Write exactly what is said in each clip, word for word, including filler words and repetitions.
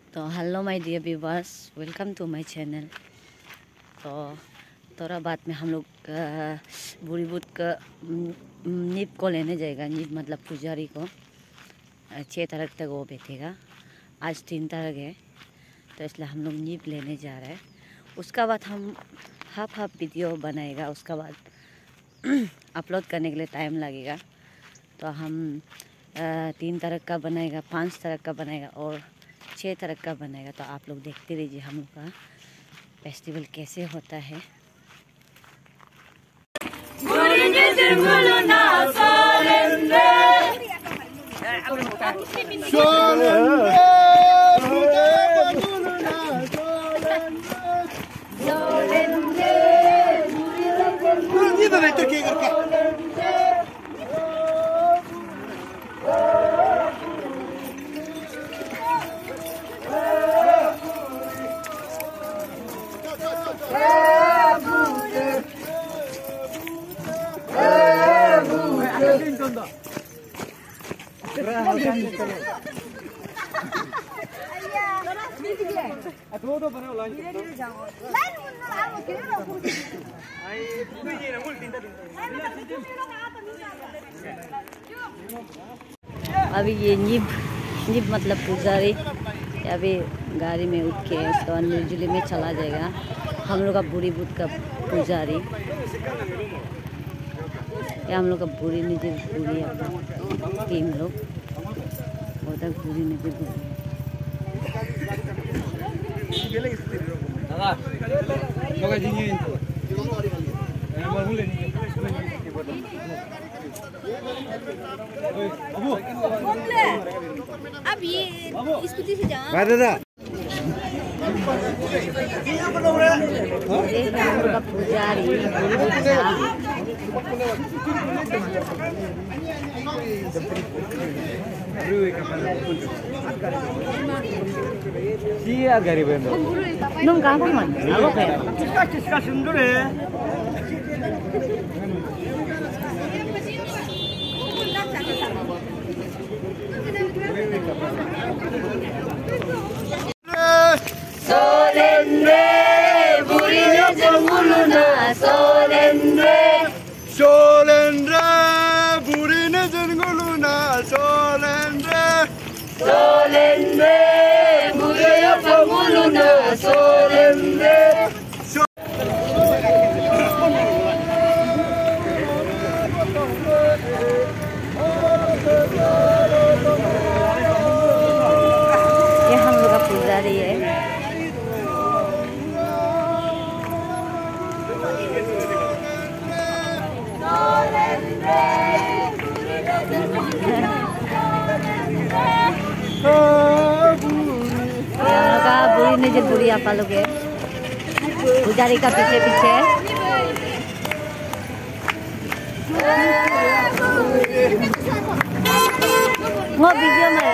तो hello my dear viewers, welcome to my channel. तो थोड़ा बाद में हम लोग बूढ़ी बुद्ध का नीब को लेने जाएगा। नीब मतलब पुजारी को। छः तारीख तक वो बैठेगा। आज तीन तारीख है, तो इसलिए हम लोग नीब लेने जा रहे हैं। उसका बाद हम हाफ हाफ वीडियो बनाएगा। उसका बाद अपलोड करने के लिए टाइम लगेगा। तो हम तीन तारीख का बनाएगा, पाँच तारीख का बनाएगा और छः तारीख का बनाएगा। तो आप लोग देखते रहिए हम लोग का फेस्टिवल कैसे होता है। अभी ये नीब नीब मतलब पुजारी अभी गाड़ी में उठ के उसके बाद निर्जली में चला जाएगा। हम लोग का बूढ़ी बुद्ध का पुजारी, या हम लोग का बूढ़ी निजी बूढ़ी टीम लोग उधर बूढ़ी निजी बूढ़ी। अब ये स्कूटी से जा दादा हम लोग का पुजारी Siya gari bendo. Nung kapan man? Ako kaya. Chiska chiska sundur hai. Solendre, burine jenguluna, solendre. Solendre, burine jenguluna, solendre. Solendre, burine jenguluna, solendre. ये हम लोग का पुजारी है। बुरी नजर बुरी आप लोग है पुजारी का पीछे पीछे वो वीडियो में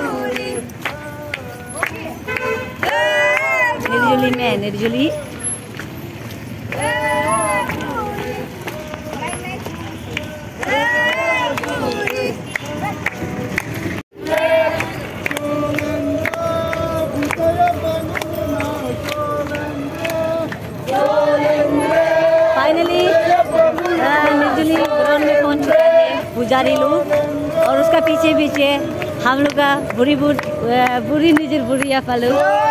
निर्जली में निर्जली फाइनली निर्जली ग्राउंड में पहुंच चुका है पुजारी लोग, और उसका पीछे पीछे हम लोग का बुरी बुढ़ बुरी निजर बुढ़िया पालू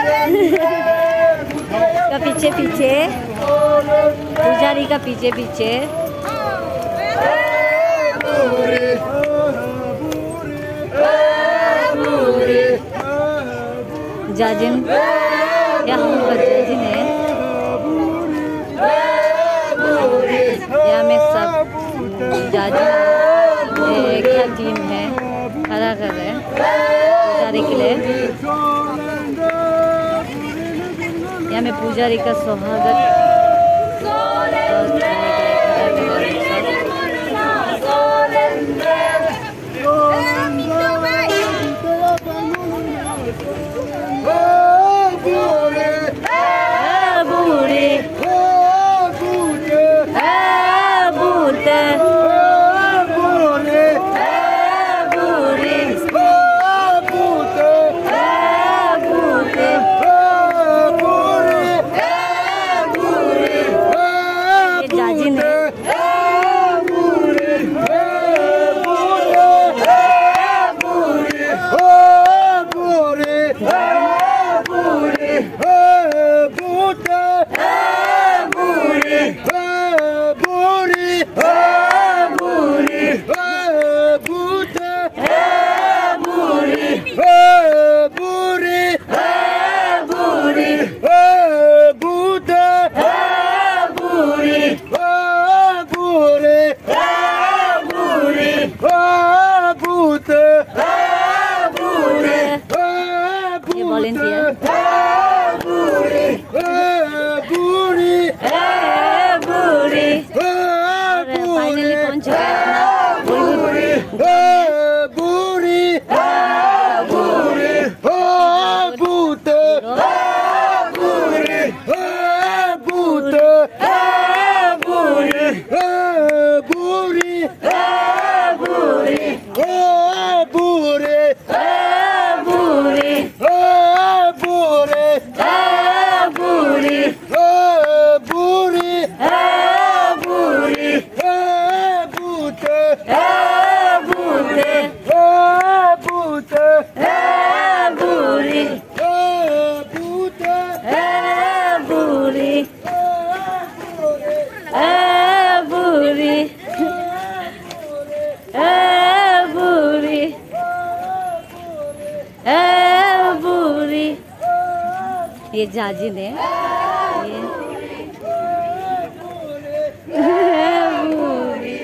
का पीछे पीछे पुजारी का पीछे पीछे जाजिन या हम लोग का जाजिन है। यहाँ में सब जाजिन क्या टीम है खड़ा कर रहे हैं पुजारी के लिए। यहाँ में पुजारी का स्वागत volunteer. Buri, buri, Hey, buri. और फाइनली पहुंच चुका है अपना बूढ़ी buri, buri, bute, buri, bute, buri, buri, buri, buri, बूढ़ी buri, बूढ़ी buri, बूढ़ी bute, बूढ़े bute, बूढ़ी bute, बूढ़ी बूढ़ी बूढ़ी बूढ़ी ये जाजी ने ये बूढ़ी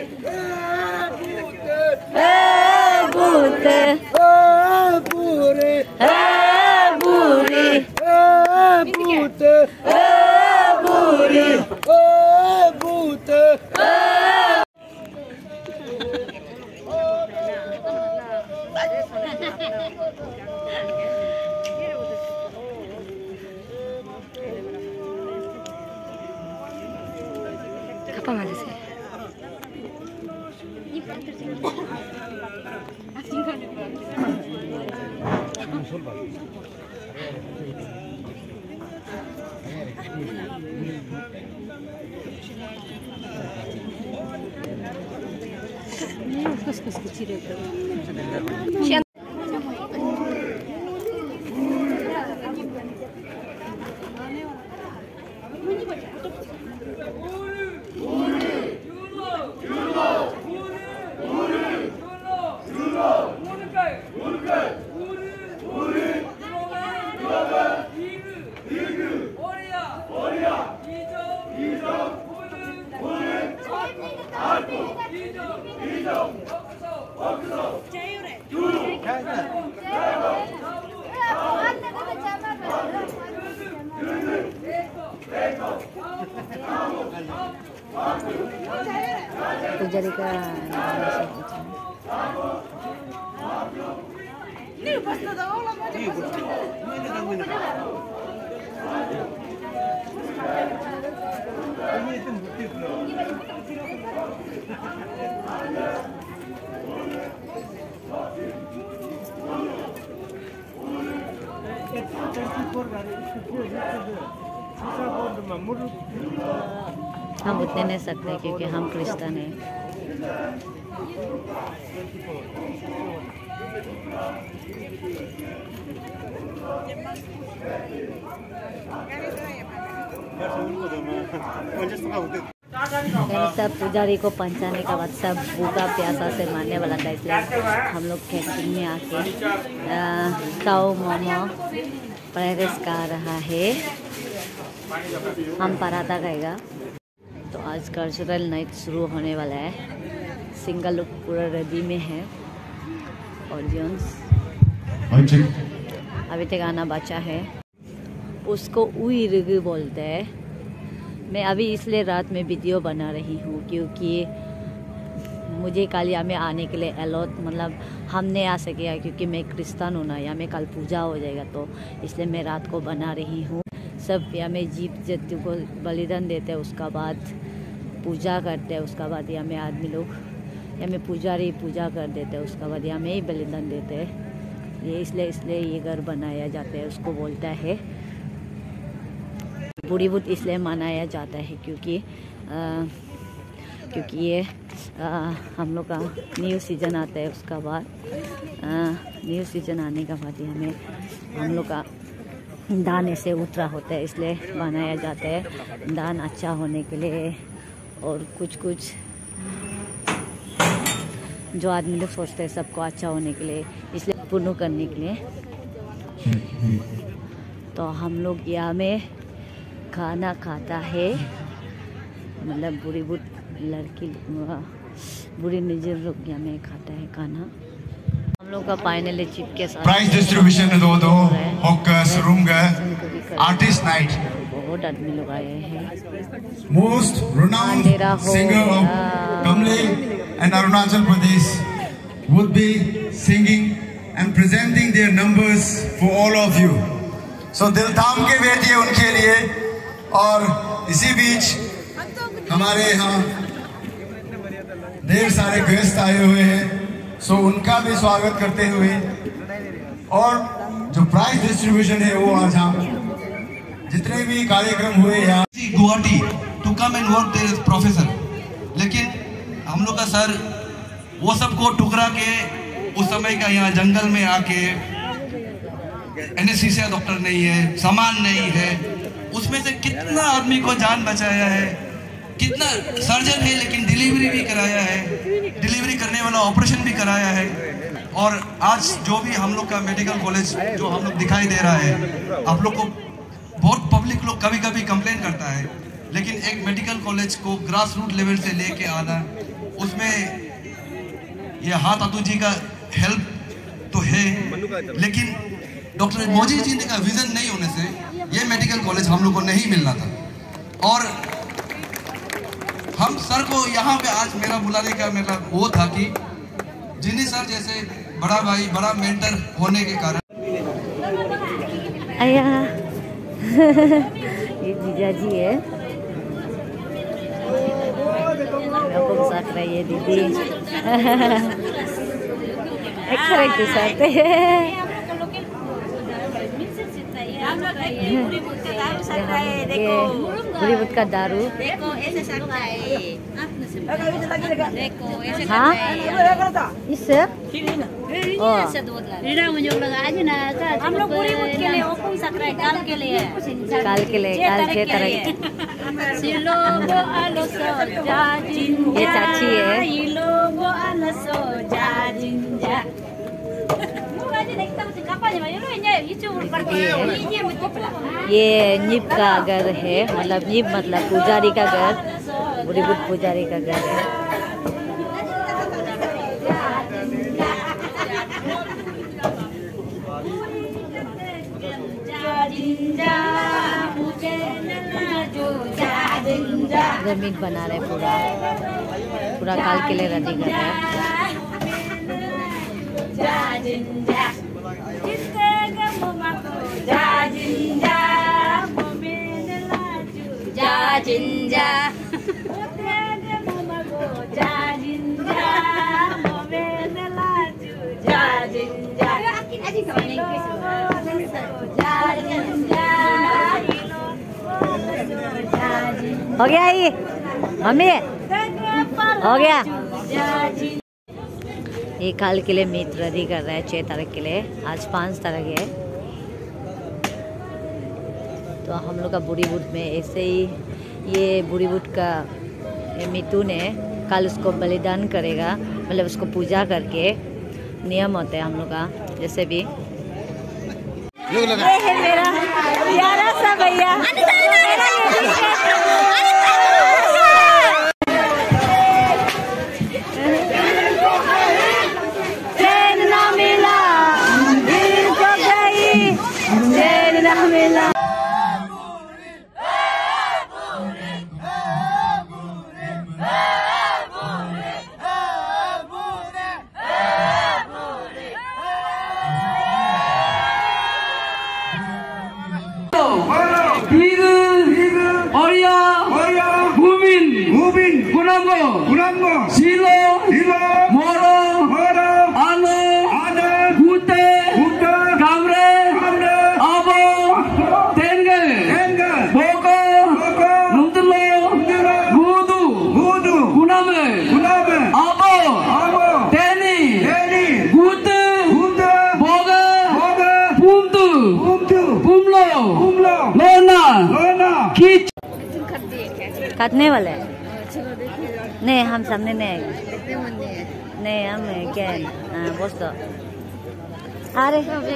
भूत buri, बूढ़ी bute, बूढ़ी bute. Kapan aja sih? पुजारी का हम उतने नहीं सकते क्योंकि हम क्रिश्चियन हैं। सब पुजारी को पंचाने का बाद सब भूखा प्यासा से मारने वाला था, इसलिए हम लोग कैंटीन में आके काओ मोमो फ्राइड खा रहा है। हम पराठा खाएगा। तो आज कल्चरल नाइट शुरू होने वाला है। सिंगल लुक पूरा रेडी में है। ऑडियंस अभी तक आना बचा है। उसको उई रिग बोलते हैं। मैं अभी इसलिए रात में वीडियो बना रही हूँ क्योंकि मुझे कल यहाँ में आने के लिए अलॉट मतलब हम नहीं आ सके क्योंकि मैं क्रिश्चियन हूँ ना, यहाँ में कल पूजा हो जाएगा, तो इसलिए मैं रात को बना रही हूँ। सब यहाँ में जीव जंतु को बलिदान देते हैं, उसका बाद पूजा करते हैं, उसका बाद यहाँ में आदमी लोग यहाँ में पुजारी पूजा कर देते हैं, उसका बाद यहाँ में ही बलिदान देते हैं। ये इसलिए इसलिए ये घर बनाया जाता है, उसको बोलता है बूढ़ी बुद्ध इसलिए मनाया जाता है क्योंकि आ, क्योंकि ये आ, हम लोग का न्यू सीज़न आता है। उसका बाद न्यू सीज़न आने का बाद हमें हम लोग का दान ऐसे उतरा होता है, इसलिए बनाया जाता है दान अच्छा होने के लिए और कुछ कुछ जो आदमी लोग सोचते हैं सबको अच्छा होने के लिए, इसलिए पूर्ण करने के लिए। तो हम लोग यहाँ में खाना खाता है, मतलब बूढ़ी बुढ़ लड़की बूढ़ी नजर लोग यहाँ में खाता है खाना। हम लोग का फाइनली चिप के साथ प्राइज डिस्ट्रीब्यूशन दो दो och आर्टिस्ट नाइट। बहुत आदमी लोग आए हैं। Most renowned singer of Kamle and Arunachal Pradesh would be singing and presenting their numbers for all of you. So दिल थाम के बैठिए उनके लिए। और इसी बीच हमारे यहाँ ढेर सारे गेस्ट आए हुए हैं, सो उनका भी स्वागत करते हुए और जो प्राइज डिस्ट्रीब्यूशन है वो आज हम जितने भी कार्यक्रम हुए यहाँ Guwahati to come and work there as professor, लेकिन हम लोग का सर वो सबको टुकरा के उस समय का यहाँ जंगल में आके एनेस्थीसिया डॉक्टर नहीं है, सामान नहीं है, उसमें से कितना आदमी को जान बचाया है, कितना सर्जन है लेकिन डिलीवरी भी कराया है, डिलीवरी करने वाला ऑपरेशन भी कराया है। और आज जो भी हम लोग का मेडिकल कॉलेज जो हम लोग दिखाई दे रहा है, आप लोग को बहुत पब्लिक लोग कभी कभी कंप्लेन करता है, लेकिन एक मेडिकल कॉलेज को ग्रास रूट लेवल से लेके आना, उसमें ये हाथ आतू जी का हेल्प तो है, लेकिन डॉक्टर मोदी जी का विजन नहीं होने से ये मेडिकल कॉलेज हम लोग को नहीं मिलना था। और हम सर को यहाँ पे आज मेरा बुलाने का मेरा वो था कि जिनी सर जैसे बड़ा भाई, बड़ा मेंटर होने के कारण आया ये जीजा जी है, आपको साथ रही है दीदी। एक्सरे के साथ बॉलीवुड का दारू। हाँ इससे हम लोग बॉलीवुड के लिए ओपन सकरा है, काल के लिए काल के लिए काल छह तरह की। ये चाची है, ये नीब का घर है, मतलब नीब मतलब पुजारी का घर, बॉलीवुड पुजारी का घर है। जमीन बना रहे पूरा पूरा काल के लिए रेडी कर रहे हैं। हो गया ये मम्मी हो गया। ये काल के लिए मीट रेडी कर रहे हैं छह तारीख के लिए, आज पाँच तारीख है। तो हम लोग का बॉलीवुड में ऐसे ही ये बॉलीवुड का मिथुन है, कल उसको बलिदान करेगा, मतलब उसको पूजा करके नियम होते हैं हम लोग का। जैसे भी ये है मेरा प्यारा सा भैया, चैन ना मिला दिल को गई, चैन ना मिला। काटने वाले नहीं, हम सामने नहीं आएगा, नहीं हम क्या बस तो अरे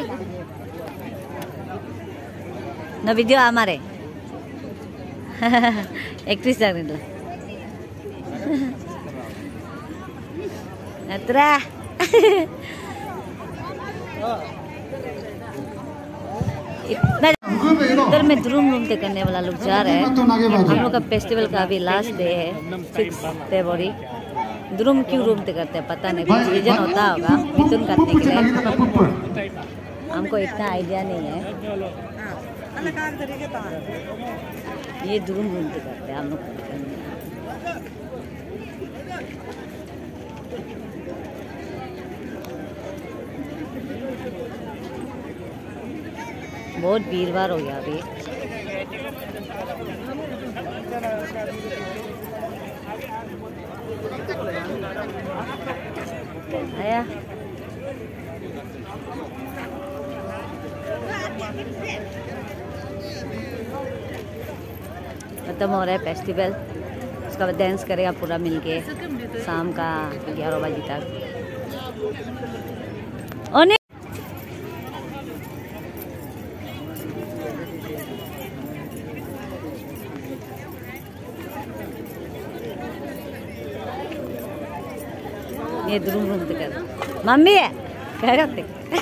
न वीडियो हमारे एक्ट्रेस जाने इतना इधर में ध्रुम घूमते करने वाला लोग जा रहे हैं। हम लोग का फेस्टिवल का अभी लास्ट डे है, सिक्स फरवरी। ध्रुम क्यों घूमते करते हैं पता नहीं, कुछ रीजन होता होगा मिथुन काटने के लिए। हमको इतना आइडिया नहीं है। ये ध्रुम घूमते करते हैं हम लोग। बहुत भीड़ भाड़ हो गया अभी। आया खत्म हो रहा है फेस्टिवल। उसका बाद डांस करेगा पूरा मिलके शाम का ग्यारह बजे तक। और ये ध्रुम घूमते कर मम्मी है क्या करते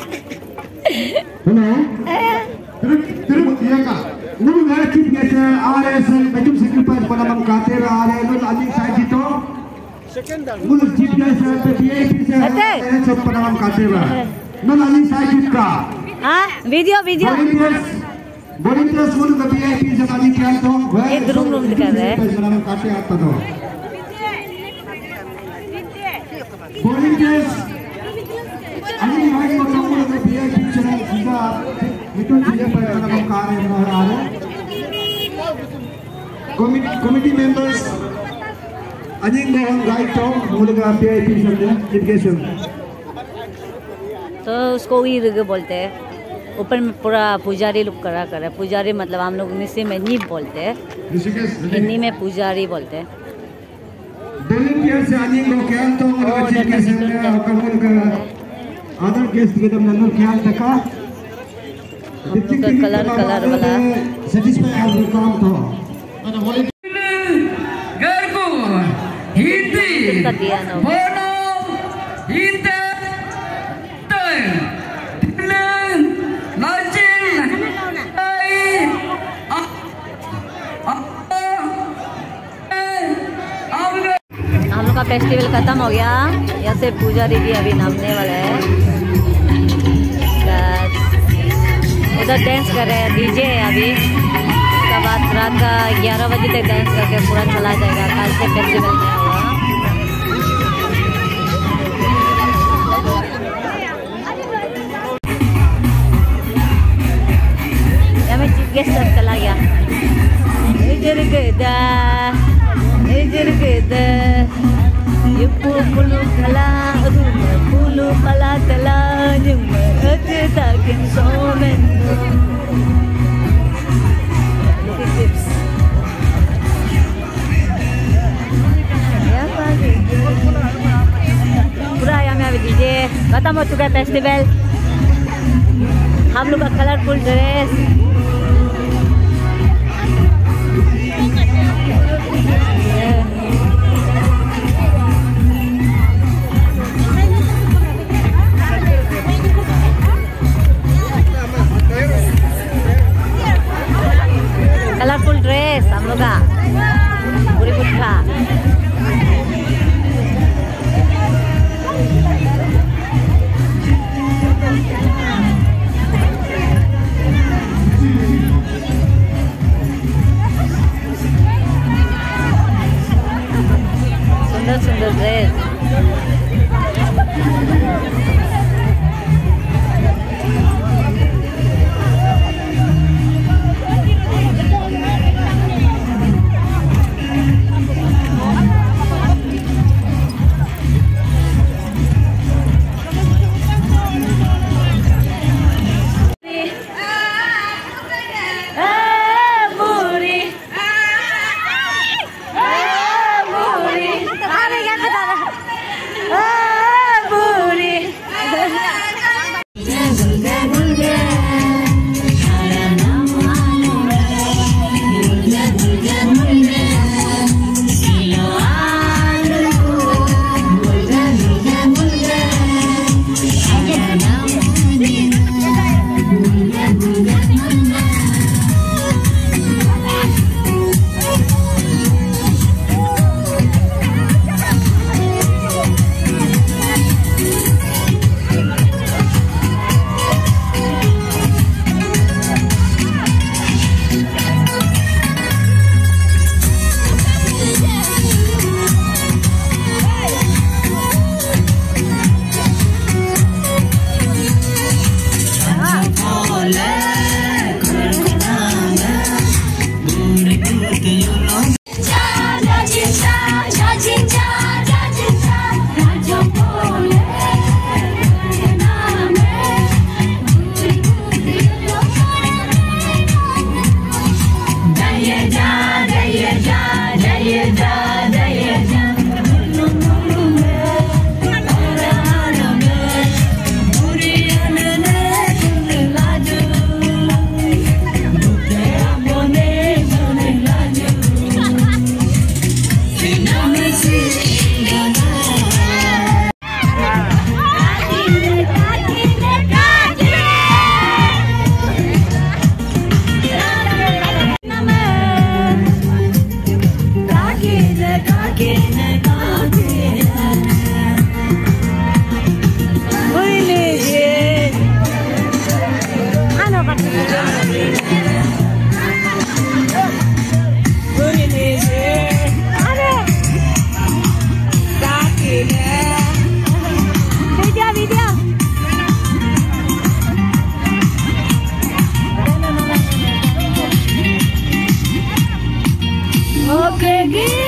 वीडियो वीडियो ये ध्रुम घूमते कर रहे हैं। Committee members, anjing mohon guide tong mulga V I P saja education. तो उसको ही बोलते हैं। ऊपर में पूरा पुजारी लोग करा कर है। पुजारी मतलब हम लोग निश्चय में नीब बोलते हैं, हिंदी में पुजारी बोलते हैं। Volunteers anjing lo kian tong mulga education ya kamu mulga other guest kita menanur kian taka. Colour colour वाला satisfy every count to. Garbu Hindi Bono Hinta Toy Tilang Lajin Ai हम लोग का फेस्टिवल खत्म हो गया। यहाँ से पुजारी भी अभी नामने वाला है। इधर डांस कर रहे हैं, डीजे है अभी। उसके बाद रात का ग्यारह बजे तक डांस करके पूरा चला जाएगा। कल से फेस्टिवल में हुआ। यहाँ में चीफ गेस्ट सब चला गया। इधर गदा इधर गदा ये पुलु कला पुलु कला कला अते ताकिन सोमेन पूरा यहाँ में अभी डीजे खत्म हो चुका है फेस्टिवल। हम लोग का कलरफुल ड्रेस कलरफुल ड्रेस हम लोग का पूरी गुच्छा। सुंदर सुंदर ड्रेस। Okay,